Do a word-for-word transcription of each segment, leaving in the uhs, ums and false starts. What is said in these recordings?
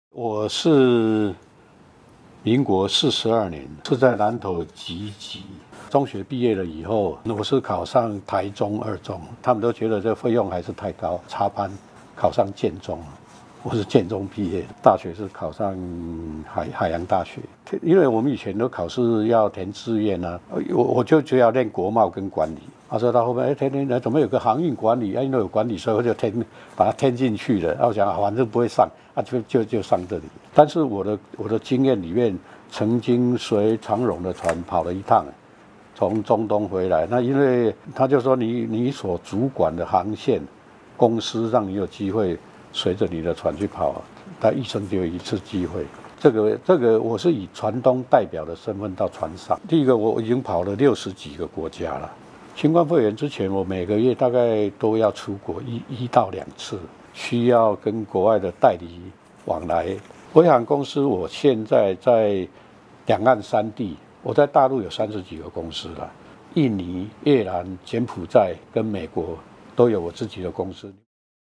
我是民国四十二年，是在南投集集。中学毕业了以后，我是考上台中二中，他们都觉得这费用还是太高，插班考上建中。我是建中毕业，大学是考上海海洋大学。因为我们以前都考试要填志愿啊，我我就就要练国贸跟管理。他说到后面，哎，填填怎么有个航运管理？啊，因为有管理，所以我就填把它填进去了。然后我想啊，反正不会上，啊，就就就上这里。但是我的我的经验里面，曾经随长荣的船跑了一趟，从中东回来。那因为他就说你你所主管的航线公司让你有机会随着你的船去跑，他一生就有一次机会。这个这个我是以船东代表的身份到船上。第一个我已经跑了六十几个国家了。新冠肺炎之前，我每个月大概都要出国一一到两次，需要跟国外的代理往来。回航公司，我现在在两岸三地，我在大陆有三十几个公司了，印尼、越南、柬埔寨跟美国都有我自己的公司。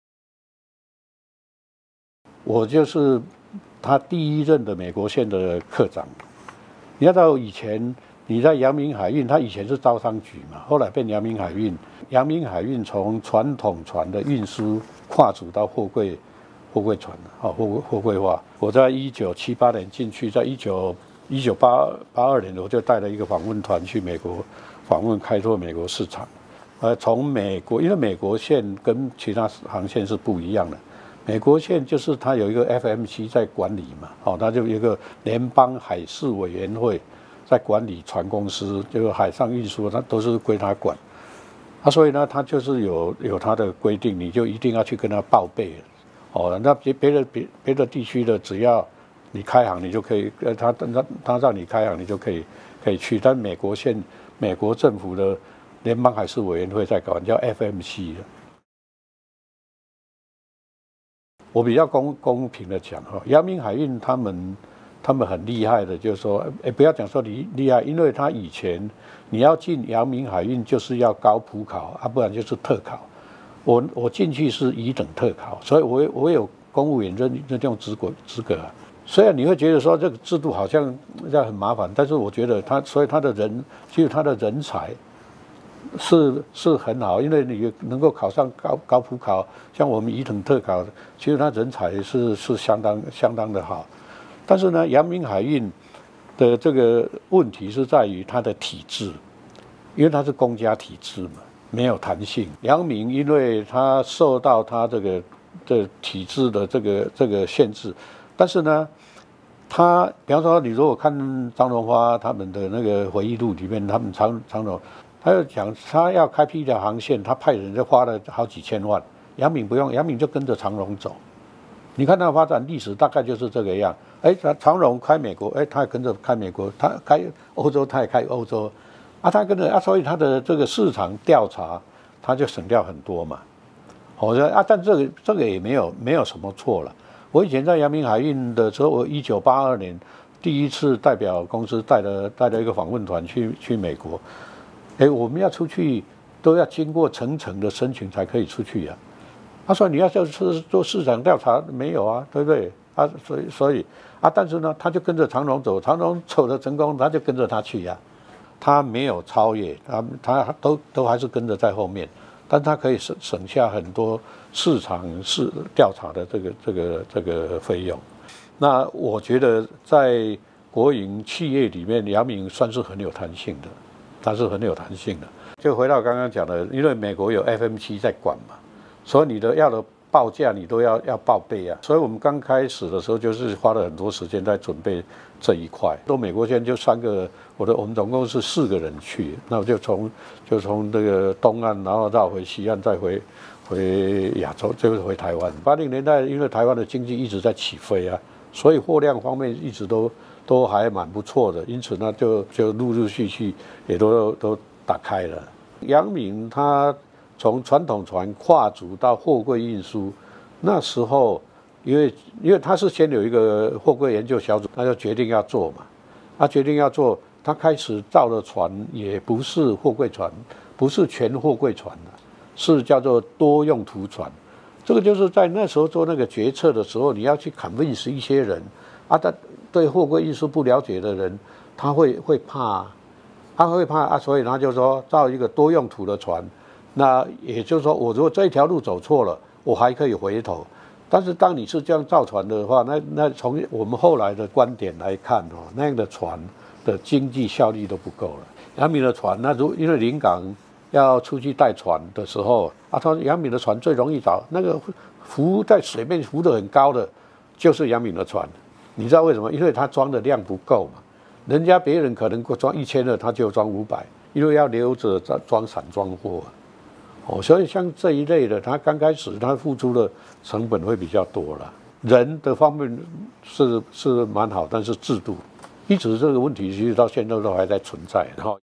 我就是他第一任的美国线的科长。你要到以前。你在阳明海运，它以前是招商局嘛，后来变阳明海运。阳明海运从传统船的运输跨足到货柜，货柜船啊，货货柜化。我在一九七八年进去，在一九一九八八二年，我就带了一个访问团去美国访问开拓美国市场。呃，从美国，因为美国线跟其他航线是不一样的。美国线就是它有一个 F M C 在管理嘛，哦，它就有一个联邦海事委员会。在管理船公司，这个海上运输，它都是归他管。啊，所以呢，他就是有有他的规定，你就一定要去跟他报备。哦，那别别的别别的地区的，只要你开航，你就可以，呃，他他他让你开航，你就可以可以去。但美国现美国政府的联邦海事委员会在管，叫 F M C 的。我比较公公平的讲哈，阳明海运他们。他们很厉害的，就是说，哎，不要讲说你厉害，因为他以前你要进阳明海运就是要高普考啊，不然就是特考。我我进去是乙等特考，所以我我有公务员认这种资格资格啊。虽然你会觉得说这个制度好像这样很麻烦，但是我觉得他，所以他的人，其实他的人才是是很好，因为你能够考上高高普考，像我们乙等特考，其实他人才是是相当相当的好。但是呢，阳明海运的这个问题是在于它的体制，因为它是公家体制嘛，没有弹性。阳明因为它受到它这个的体制的这个这个限制，但是呢，它比方说你如果看张荣发他们的那个回忆录里面，他们常常荣他就讲他要开辟一条航线，他派人就花了好几千万，阳明不用，阳明就跟着长荣走。你看它的发展历史大概就是这个样，哎，长荣开美国，哎，他也跟着开美国，他开欧洲，他也开欧洲，啊，他跟着啊，所以他的这个市场调查，他就省掉很多嘛。好像啊，但这个这个也没有没有什么错了。我以前在阳明海运的时候，我一九八二年第一次代表公司带了带了一个访问团去去美国，哎，我们要出去都要经过层层的申请才可以出去呀、啊。他说：“你要就是做市场调查，没有啊，对不对？啊，所以所以啊，但是呢，他就跟着长荣走，长荣走的成功，他就跟着他去呀、啊。他没有超越，他他都都还是跟着在后面，但他可以省省下很多市场市调查的这个这个这个费用。那我觉得在国营企业里面，阳明算是很有弹性的，它是很有弹性的。就回到刚刚讲的，因为美国有 F M C 在管嘛。”所以你的要的报价你都要要报备啊，所以我们刚开始的时候就是花了很多时间在准备这一块。到美国线就三个，我的我们总共是四个人去，那我就从就从这个东岸，然后绕回西岸，再回回亚洲，就是回台湾。八零年代因为台湾的经济一直在起飞啊，所以货量方面一直都都还蛮不错的，因此呢就就陆陆续续也都都打开了。阳明它。从传统船跨足到货柜运输，那时候，因为因为他是先有一个货柜研究小组，他就决定要做嘛，他决定要做，他开始造的船也不是货柜船，不是全货柜船的，是叫做多用途船。 这个就是在那时候做那个决策的时候，你要去 convince 一些人啊，他对货柜运输不了解的人，他会会怕，他会怕啊，所以他就说造一个多用途的船。那也就是说，我如果这一条路走错了，我还可以回头。但是当你是这样造船的话，那那从我们后来的观点来看哦，那样的船的经济效率都不够了。阳明的船，那如因为临港要出去带船的时候啊，他阳明的船最容易找那个浮在水面浮得很高的，就是阳明的船。你知道为什么？因为它装的量不够嘛。人家别人可能装一千二，他就装五百，因为要留着装散装货。哦，所以像这一类的，他刚开始他付出的成本会比较多了。人的方面是是蛮好，但是制度一直这个问题，其实到现在都还在存在。然后，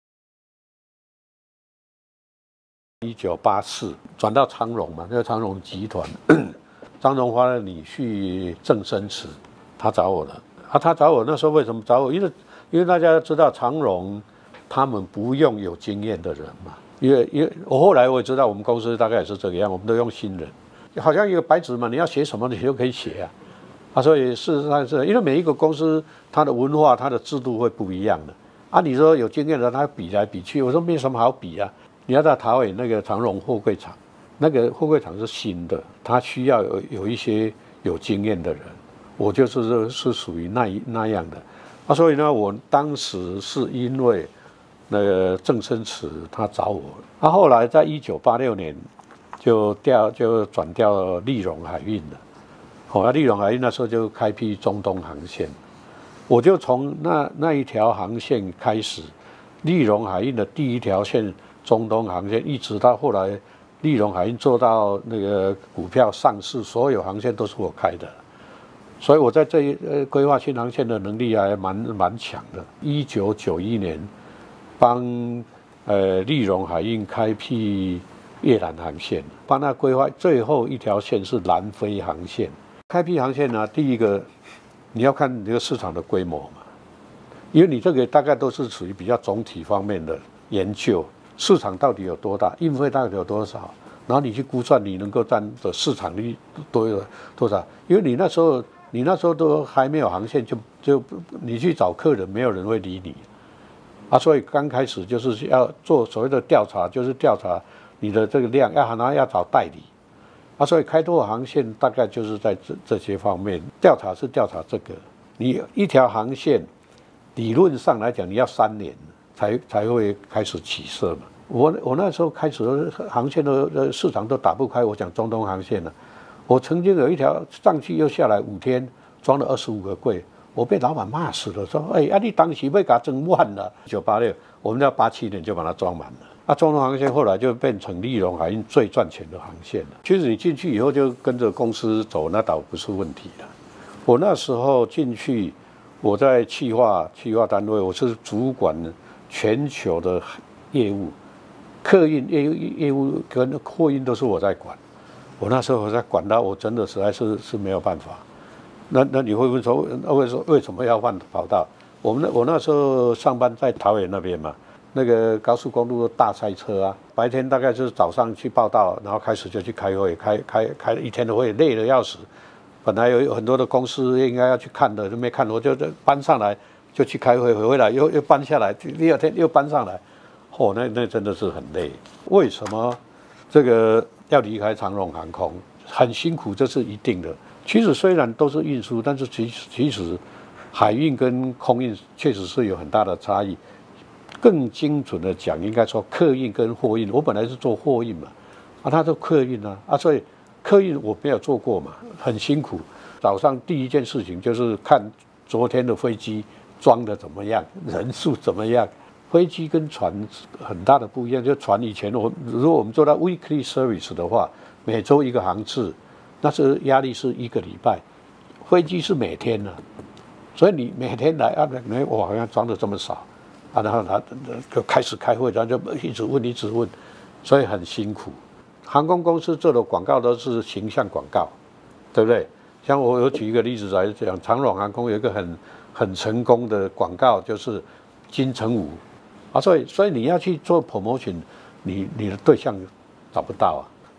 一九八四转到长荣嘛，那个长荣集团，张荣发的女婿郑生慈，他找我了。啊，他找我那时候为什么找我？因为因为大家知道长荣他们不用有经验的人嘛。因为因为我后来我也知道，我们公司大概也是这个样，我们都用新人，好像一个白纸嘛，你要写什么你就可以写啊，啊，所以事实上是因为每一个公司它的文化、它的制度会不一样的啊。你说有经验的，他比来比去，我说没什么好比啊。你要到桃园那个长荣货柜厂，那个货柜厂是新的，它需要有有一些有经验的人，我就是是属于那那样的啊。所以呢，我当时是因为。那个郑生慈他找我，他、啊、后来在一九八六年就调就转调立荣海运了，哦，那立荣海运那时候就开辟中东航线，我就从那那一条航线开始，立荣海运的第一条线中东航线，一直到后来立荣海运做到那个股票上市，所有航线都是我开的，所以我在这一呃规划新航线的能力还蛮蛮强的。一九九一年。帮呃立荣海运开辟越南航线，帮他规划最后一条线是南非航线。开辟航线呢，第一个你要看这个市场的规模嘛，因为你这个大概都是属于比较总体方面的研究，市场到底有多大，运费到底有多少，然后你去估算你能够占的市场率多有多少，因为你那时候你那时候都还没有航线，就就你去找客人，没有人会理你。啊，所以刚开始就是要做所谓的调查，就是调查你的这个量，要然后要找代理，啊，所以开拓航线大概就是在这这些方面调查是调查这个。你一条航线，理论上来讲，你要三年才才会开始起色嘛。我我那时候开始航线的市场都打不开，我讲中东航线了。我曾经有一条上去又下来五天，装了二十五个柜。我被老板骂死了，说：“哎，啊，你当时被给它装满了。”一九八六，我们在八七年就把它装满了。啊，中东航线后来就变成立荣海运最赚钱的航线了。其实你进去以后就跟着公司走，那倒不是问题了。我那时候进去，我在企划企划单位，我是主管全球的业务，客运业务业务跟货运都是我在管。我那时候我在管到，我真的实在是是没有办法。那那你会问说，为什为什么要换跑道？我们那我那时候上班在桃园那边嘛，那个高速公路大塞车啊，白天大概就是早上去报道，然后开始就去开会，开开开一天的会，累得要死。本来有很多的公司应该要去看的，都没看，我就搬上来就去开会，回来又又搬下来，第二天又搬上来，哦，那那真的是很累。为什么这个要离开长荣航空？很辛苦，这是一定的。其实虽然都是运输，但是其实其实海运跟空运确实是有很大的差异。更精准的讲，应该说客运跟货运。我本来是做货运嘛，啊，他做客运啊，啊，所以客运我没有做过嘛，很辛苦。早上第一件事情就是看昨天的飞机装的怎么样，人数怎么样。飞机跟船很大的不一样，就船以前我如果我们做到 weekly service 的话，每周一个航次。那是压力是一个礼拜，飞机是每天呢、啊，所以你每天来啊，那我好像装的这么少啊，然后他就开始开会，然后就一直问一直问，所以很辛苦。航空公司做的广告都是形象广告，对不对？像我有举一个例子来讲，长荣航空有一个很很成功的广告，就是金城武啊，所以所以你要去做 promotion， 你你的对象找不到啊。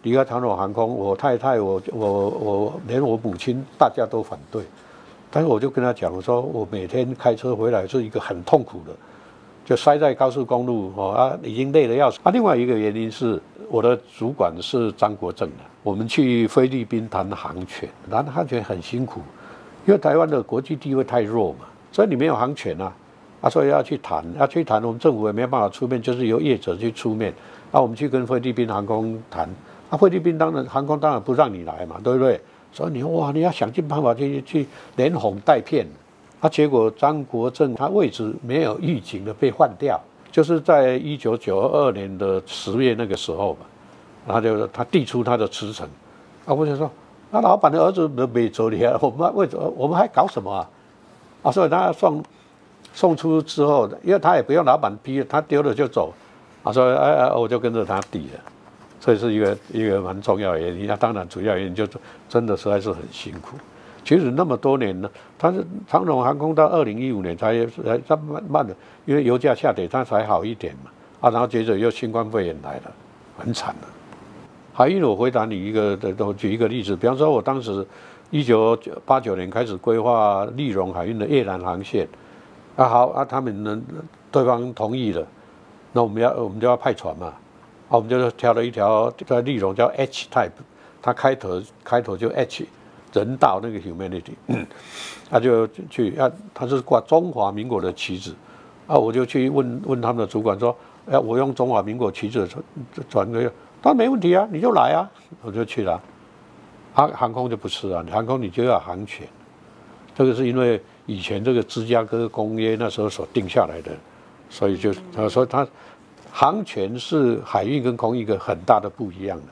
离开长荣航空，我太太、我我我连我母亲大家都反对，但是我就跟他讲，我说我每天开车回来是一个很痛苦的，就塞在高速公路哦啊，已经累得要死啊。另外一个原因是我的主管是张国政的，我们去菲律宾谈航权，谈航权很辛苦，因为台湾的国际地位太弱嘛，所以你没有航权啊。啊，所以要去谈，要去谈，我们政府也没办法出面，就是由业者去出面。那、啊、我们去跟菲律宾航空谈，啊，菲律宾当然航空当然不让你来嘛，对不对？所以你哇，你要想尽办法去去连哄带骗。啊，结果张国政他位置没有预警的被换掉，就是在一九九二年的十月那个时候嘛，然后就他递出他的辞呈，啊，我就说，那、啊、老板的儿子都没走你啊，我们为什么我们还搞什么啊？啊，所以他送。送出之后，因为他也不用老板逼，他丢了就走，啊，所以哎哎，我就跟着他抵了，这是一个一个蛮重要的原因。那、啊、当然主要原因就是真的实在是很辛苦。其实那么多年呢，他是长荣航空到二零一五年才才才慢慢的，因为油价下跌，它才好一点嘛，啊，然后接着又新冠肺炎来了，很惨的。海运我回答你一个，我举一个例子，比方说我当时一九八九年开始规划立荣海运的越南航线。啊好啊，他们呢，对方同意了，那我们要我们就要派船嘛，啊，我们就挑了一条在立荣叫 H type， 它开头开头就 H， 人道那个 humanity， 他就去啊，他是挂中华民国的旗帜，啊，我就去问问他们的主管说，哎，我用中华民国旗帜转个，他说没问题啊，你就来啊，我就去了，啊，航空就不是啊，航空你就要航权，这个是因为。以前这个芝加哥公约那时候所定下来的，所以就他说他航权是海运跟空运一个很大的不一样的。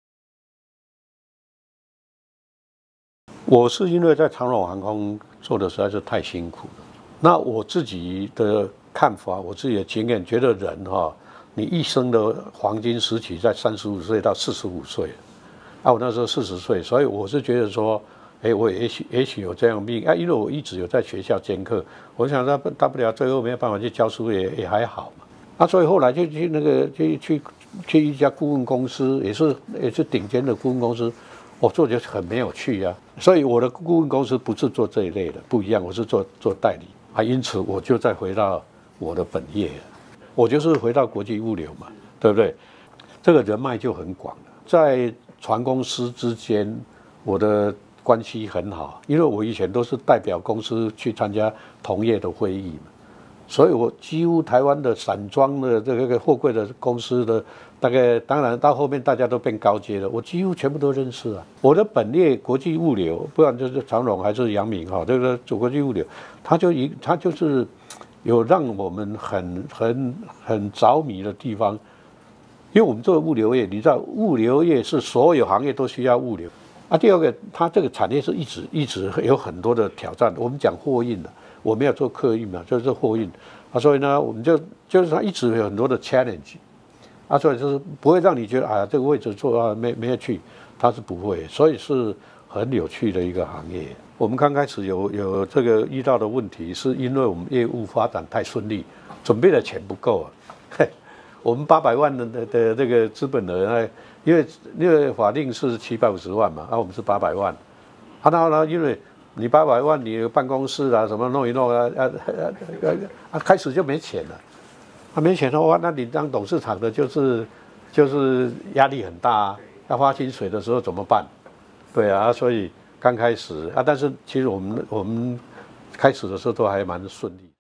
我是因为在长荣航空做的实在是太辛苦了。那我自己的看法，我自己的经验，觉得人哈、哦，你一生的黄金时期在三十五岁到四十五岁，啊，我那时候四十岁，所以我是觉得说。哎，我也许也许有这样命啊，因为我一直有在学校兼课，我想大大不了最后没有办法去教书也也还好嘛。啊，所以后来就去那个去去去一家顾问公司，也是也是顶尖的顾问公司，我做就很没有趣啊。所以我的顾问公司不是做这一类的，不一样，我是做做代理啊。因此我就再回到我的本业，我就是回到国际物流嘛，对不对？这个人脉就很广了，在船公司之间，我的。关系很好，因为我以前都是代表公司去参加同业的会议嘛，所以我几乎台湾的散装的这个货柜的公司的大概，当然到后面大家都变高阶了，我几乎全部都认识啊。我的本业国际物流，不管就是长荣还是阳明哈，这个做国际物流，它就一它就是有让我们很很很着迷的地方，因为我们做物流业，你知道物流业是所有行业都需要物流。啊，第二个，它这个产业是一直一直有很多的挑战。我们讲货运的，我们要做客运嘛，就是货运啊，所以呢，我们就就是它一直有很多的 challenge 啊，所以就是不会让你觉得啊，这个位置做啊没没有去，它是不会，所以是很有趣的一个行业。我们刚开始有有这个遇到的问题，是因为我们业务发展太顺利，准备的钱不够啊。我们八百万的的的这个资本额，因为因为法定是七百五十万嘛，啊，我们是八百万，啊，然后呢，因为你八百万，你办公室啊什么弄一弄啊啊啊啊，开始就没钱了，啊没钱的话，那你当董事长的就是就是压力很大啊，要发薪水的时候怎么办？对啊，所以刚开始啊，但是其实我们我们开始的时候都还蛮顺利。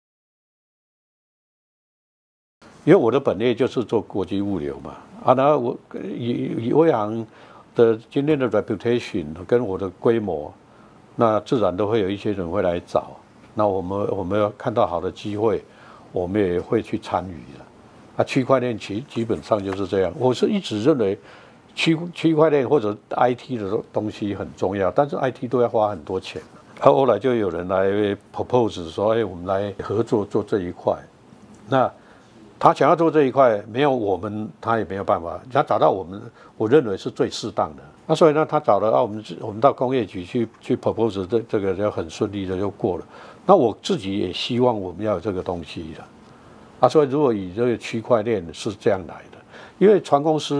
因为我的本业就是做国际物流嘛，啊，然后我以以威航的今天的 reputation 跟我的规模，那自然都会有一些人会来找，那我们我们要看到好的机会，我们也会去参与的。啊，区块链其基本上就是这样，我是一直认为区区块链或者 I T 的东西很重要，但是 I T 都要花很多钱。啊，后来就有人来 propose 说，哎，我们来合作做这一块，那。他想要做这一块，没有我们，他也没有办法。他找到我们，我认为是最适当的。那所以呢，他找了啊，我们我们到工业局去去 propose 这这个就很顺利的就过了。那我自己也希望我们要有这个东西的。啊，所以如果以这个区块链是这样来的，因为船公司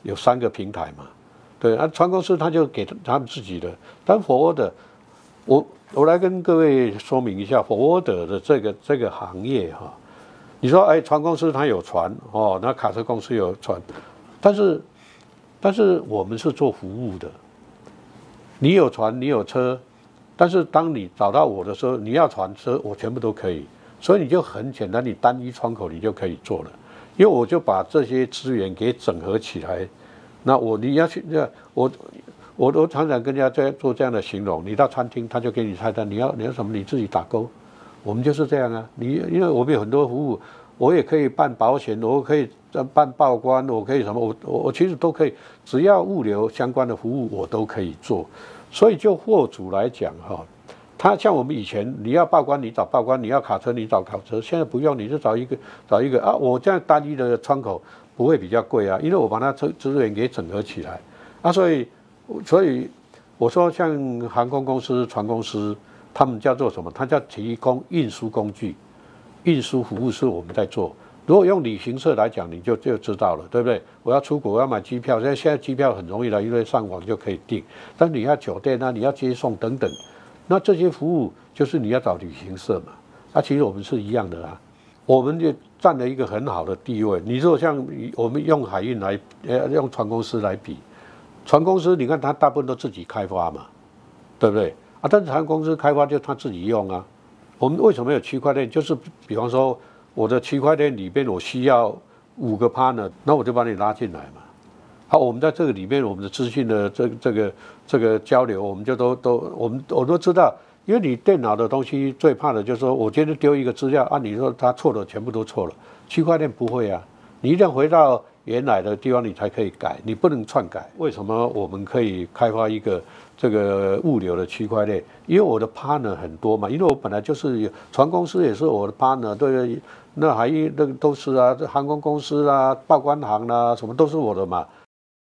有三个平台嘛，对啊，船公司他就给他们自己的，但 forward 我我来跟各位说明一下 forward 的这个这个行业哈，你说哎，船公司它有船哦，那卡车公司有船，但是但是我们是做服务的，你有船你有车，但是当你找到我的时候，你要船车我全部都可以，所以你就很简单，你单一窗口你就可以做了。因为我就把这些资源给整合起来，那我你要去，我我都常常跟人家在做这样的形容。你到餐厅，他就给你菜单，你要你要什么你自己打勾。我们就是这样啊，你因为我们有很多服务，我也可以办保险，我可以办报关，我可以什么，我我我其实都可以，只要物流相关的服务我都可以做。所以就货主来讲哈。他像我们以前，你要报关，你找报关；你要卡车，你找卡车。现在不用，你就找一个找一个啊。我这样单一的窗口不会比较贵啊，因为我把它资资源给整合起来啊。所以，所以我说像航空公司、船公司，他们叫做什么？他叫提供运输工具，运输服务是我们在做。如果用旅行社来讲，你就就知道了，对不对？我要出国，我要买机票，现在现在机票很容易了，因为上网就可以订。但你要酒店啊，你要接送等等。那这些服务就是你要找旅行社嘛，那、啊、其实我们是一样的啦，我们就占了一个很好的地位。你说像我们用海运来，呃，用船公司来比，船公司你看它大部分都自己开发嘛，对不对？啊，但是船公司开发就他自己用啊。我们为什么有区块链？就是比方说我的区块链里边我需要五个 partner， 那我就把你拉进来嘛。好，我们在这个里面，我们的资讯的这这个这个交流，我们就都都我们我都知道，因为你电脑的东西最怕的就是说我今天丢一个资料啊，你说它错了，全部都错了。区块链不会啊，你一定要回到原来的地方，你才可以改，你不能篡改。为什么我们可以开发一个这个物流的区块链？因为我的 partner 很多嘛，因为我本来就是有船公司也是我的 partner， 对不对？那海运那个都是啊，航空公司啊，报关行啊，什么都是我的嘛。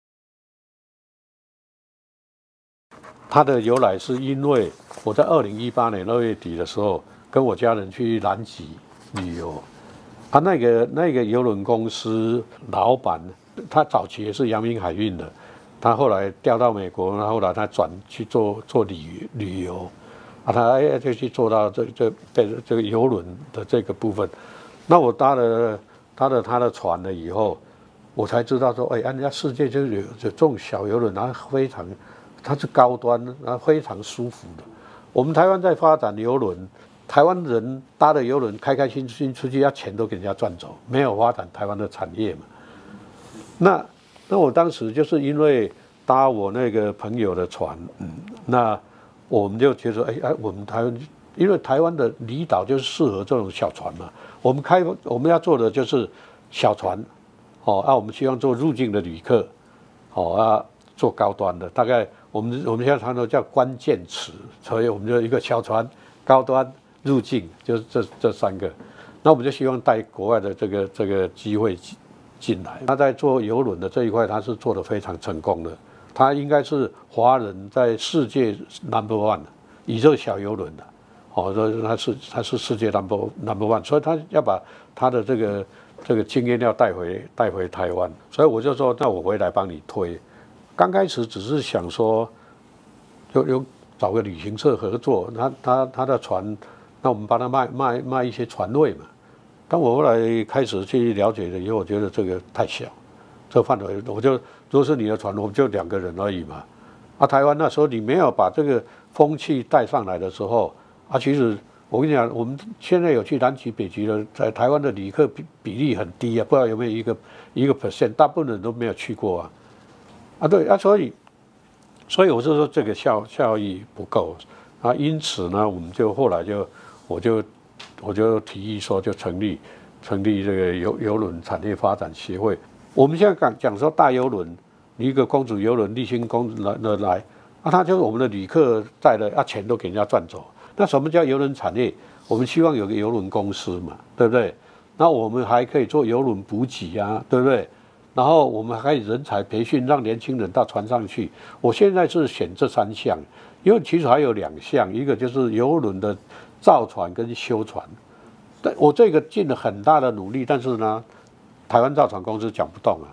它的由来是因为我在二零一八年二月底的时候，跟我家人去南极旅游，啊，那个那个邮轮公司老板，他早期也是阳明海运的，他后来调到美国，然后后来他转去做做旅旅游，啊，他哎就去做到这这这这个邮轮的这个部分。那我搭了搭了他的船了以后，我才知道说，哎，人家世界就是有这种小邮轮，然后非常。它是高端，然后非常舒服的。我们台湾在发展邮轮，台湾人搭的邮轮开开心心出去，要钱都给人家赚走，没有发展台湾的产业嘛。那那我当时就是因为搭我那个朋友的船，嗯，那我们就觉得，哎哎，我们台湾，因为台湾的离岛就是适合这种小船嘛。我们开我们要做的就是小船，哦，啊，我们希望做入境的旅客，哦啊，做高端的，大概。我们我们现在常常叫关键词，所以我们就一个小船、高端、入境，就是这这三个。那我们就希望带国外的这个这个机会进来。他在做邮轮的这一块，他是做得非常成功的。他应该是华人在世界 number one， 以这个小邮轮的，哦，所以他是他是世界 number number one， 所以他要把他的这个这个经验要带回带回台湾。所以我就说，那我回来帮你推。刚开始只是想说，有有找个旅行社合作，他他他的船，那我们帮他卖卖卖一些船位嘛。但我后来开始去了解了以后，我觉得这个太小，这个范围我就如果是你的船，我们就两个人而已嘛。啊，台湾那时候你没有把这个风气带上来的时候，啊，其实我跟你讲，我们现在有去南极、北极的，在台湾的旅客比比例很低啊，不知道有没有一个一个 percent， 大部分人都没有去过啊。啊，对啊，所以，所以我就说这个效效益不够啊，因此呢，我们就后来就，我就我就提议说，就成立成立这个邮邮轮产业发展协会。我们现在讲讲说大邮轮，一个公主邮轮、立新公主来来，啊，他就是我们的旅客在的，啊，钱都给人家赚走。那什么叫邮轮产业？我们希望有个邮轮公司嘛，对不对？那我们还可以做邮轮补给啊，对不对？然后我们还可以人才培训，让年轻人到船上去。我现在是选这三项，因为其实还有两项，一个就是邮轮的造船跟修船。但我这个尽了很大的努力，但是呢，台湾造船公司讲不动啊。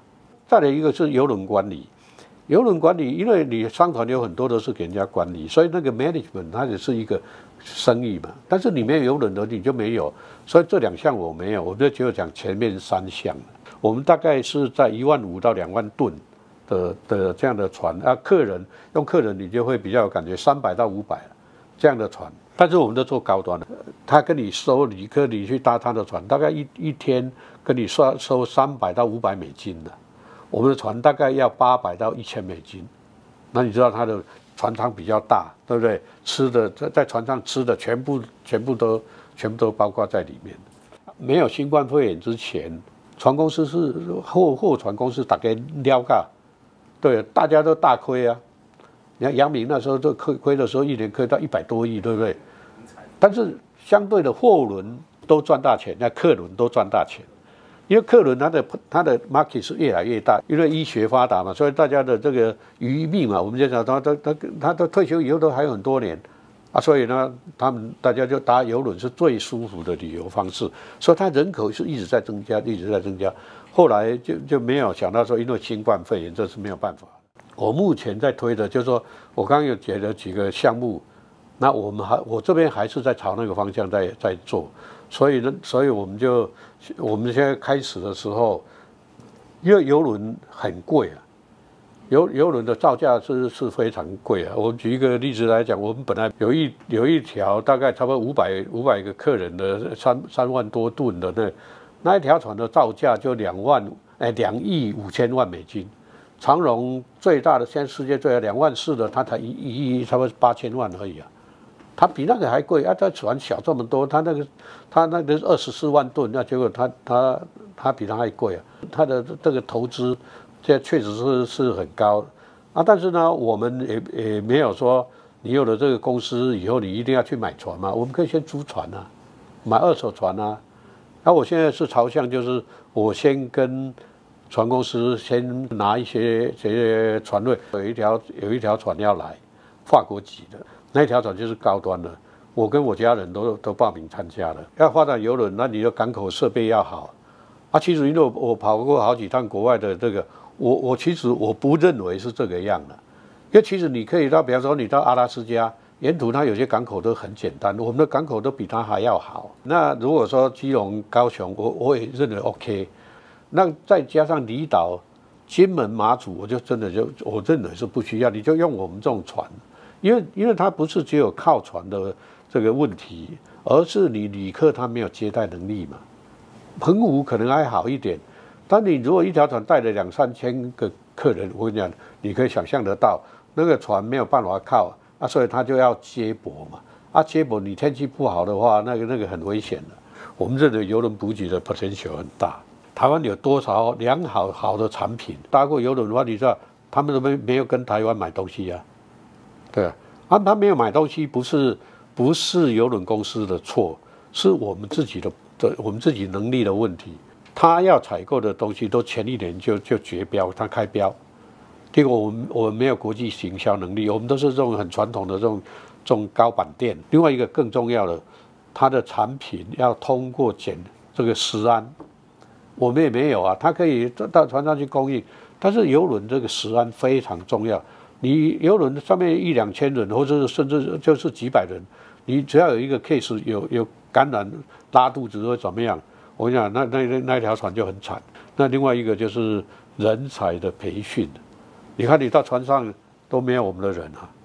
再来一个是邮轮管理，邮轮管理，因为你商船有很多都是给人家管理，所以那个 management 它也是一个生意嘛。但是你没有邮轮的你就没有，所以这两项我没有，我就只有讲前面三项。我们大概是在一万五到两万吨的的这样的船啊，客人用客人你就会比较有感觉，三百到五百这样的船。但是我们都做高端的，他跟你收旅客，你去搭他的船，大概一一天跟你收收三百到五百美金的。我们的船大概要八百到一千美金，那你知道它的船舱比较大，对不对？吃的在在船上吃的全部全部都全部都包括在里面。没有新冠肺炎之前，船公司是货货船公司大概撩嘎，对，大家都大亏啊。你看阳明那时候都亏亏的时候，一年亏到一百多亿，对不对？但是相对的货轮都赚大钱，那客轮都赚大钱。因为客轮它的它的 market 是越来越大，因为医学发达嘛，所以大家的这个余命嘛，我们就讲他他他他的退休以后都还有很多年啊，所以呢，他们大家就搭邮轮是最舒服的旅游方式，所以它人口是一直在增加，一直在增加。后来就就没有想到说，因为新冠肺炎，这是没有办法。我目前在推的，就是说我刚刚有解了几个项目，那我们还我这边还是在朝那个方向在在做，所以呢，所以我们就我们现在开始的时候，因为邮轮很贵啊，邮邮轮的造价是是非常贵啊。我举一个例子来讲，我们本来有一有一条大概差不多五百五百个客人的三三万多吨的那那一条船的造价就两万哎两亿五千万美金。长荣最大的，现在世界最大两万四的，它才一一亿，差不多八千万而已啊，它比那个还贵啊！它船小这么多，它那个它那个二十四万吨，那结果它它它比它还贵啊！它的这个投资，这确实是是很高啊。但是呢，我们也也没有说你有了这个公司以后，你一定要去买船嘛，我们可以先租船啊，买二手船啊。那我现在是朝向就是我先跟船公司先拿一些这些船位，有一条有一条船要来，法国籍的那一条船就是高端的，我跟我家人都都报名参加了。要发展邮轮，那你的港口设备要好啊。其实因为我我跑过好几趟国外的这个，我我其实我不认为是这个样的，因为其实你可以到，比方说你到阿拉斯加，沿途它有些港口都很简单，我们的港口都比它还要好。那如果说基隆、高雄，我我也认为 OK。那再加上离岛、金门、马祖，我就真的就我认为是不需要，你就用我们这种船，因为因为它不是只有靠船的这个问题，而是你旅客他没有接待能力嘛。澎湖可能还好一点，但你如果一条船带了两三千个客人，我跟你讲，你可以想象得到，那个船没有办法靠啊，所以它就要接驳嘛。啊，接驳你天气不好的话，那个那个很危险的。我们这里邮轮补给的 potential 很大。台湾有多少良好好的产品？搭过邮轮的话，你知道他们都没没有跟台湾买东西啊？对啊，啊，他没有买东西，不是不是邮轮公司的错，是我们自己的的我们自己能力的问题。他要采购的东西都前一年就就绝标，他开标，结果我们我们没有国际行销能力，我们都是这种很传统的这种这种高板店。另外一个更重要的，它的产品要通过检这个食安。我们也没有啊，它可以到船上去供应，但是邮轮这个食安非常重要。你邮轮上面一两千人，或者是甚至就是几百人，你只要有一个 case 有有感染、拉肚子或怎么样，我跟你讲，那那那那条船就很惨。那另外一个就是人才的培训，你看你到船上都没有我们的人啊。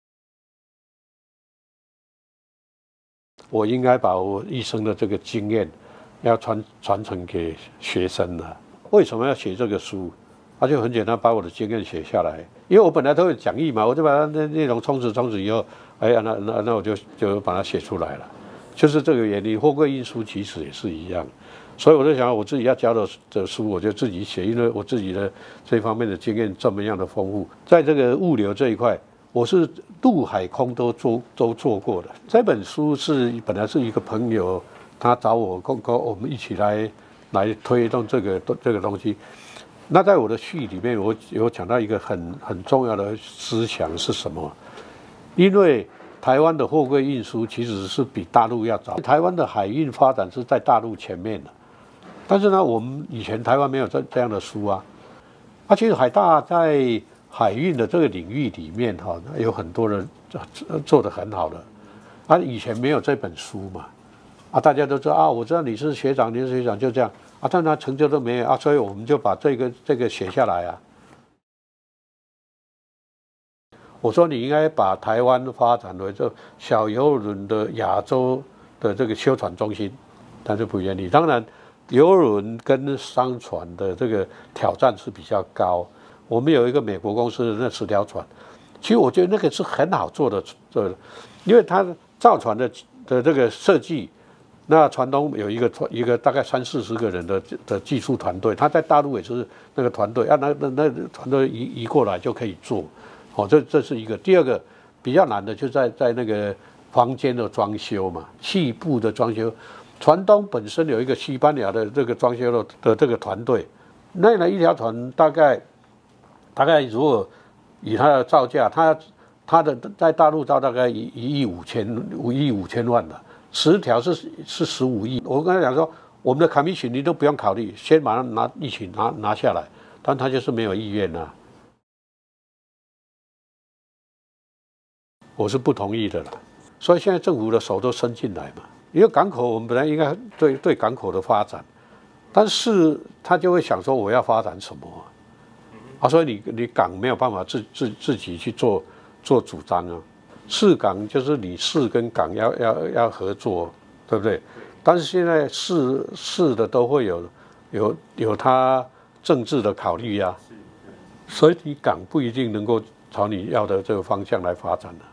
我应该把我一生的这个经验。要传传承给学生了。为什么要写这个书？他就很简单，把我的经验写下来。因为我本来都有讲义嘛，我就把它的内容充实充实以后，哎呀，那那那我就就把它写出来了。就是这个原理。货柜运输其实也是一样，所以我就想，我自己要教的的书，我就自己写，因为我自己的这方面的经验这么样的丰富。在这个物流这一块，我是陆海空都做都做过的。这本书是本来是一个朋友。他找我，跟跟我们一起来来推动这个这个东西。那在我的序里面，我有讲到一个很很重要的思想是什么？因为台湾的货柜运输其实是比大陆要早，台湾的海运发展是在大陆前面的。但是呢，我们以前台湾没有这这样的书啊。 啊，其实海大在海运的这个领域里面哈，有很多人做得很好的。啊，以前没有这本书嘛，啊，大家都知道啊，我知道你是学长，你是学长，就这样啊，但他成就都没有啊，所以我们就把这个这个写下来啊。我说你应该把台湾发展为这小邮轮的亚洲的这个修船中心，但是不愿意。当然，邮轮跟商船的这个挑战是比较高。我们有一个美国公司的那十条船，其实我觉得那个是很好做的，做的，因为它造船的的这个设计，那船东有一个一个大概三四十个人的的技术团队，他在大陆也是那个团队啊，那那那团队移移过来就可以做，哦，这这是一个。第二个比较难的就在在那个房间的装修嘛，细部的装修，船东本身有一个西班牙的这个装修的的这个团队，那呢一条船大概大概如果以它的造价，它它的在大陆造大概一一亿五千五亿五千万的，十条是是十五亿。我跟他讲说，我们的 commission 你都不用考虑，先把它拿一起拿拿下来，但他就是没有意愿啊。我是不同意的啦，所以现在政府的手都伸进来嘛，因为港口我们本来应该对对港口的发展，但是他就会想说我要发展什么啊，所以你你港没有办法自自自己去做。做主张啊，市港就是你市跟港要要要合作，对不对？但是现在市市的都会有有有它政治的考虑呀、啊，所以你港不一定能够朝你要的这个方向来发展的、啊。